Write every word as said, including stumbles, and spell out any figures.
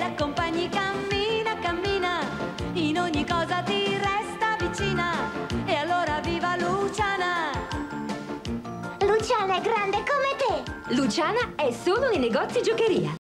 l'accompagni, cammina, cammina, in ogni cosa ti resta vicina. E allora viva Luciana! Luciana è grande come te! Luciana è solo nei negozi giocheria.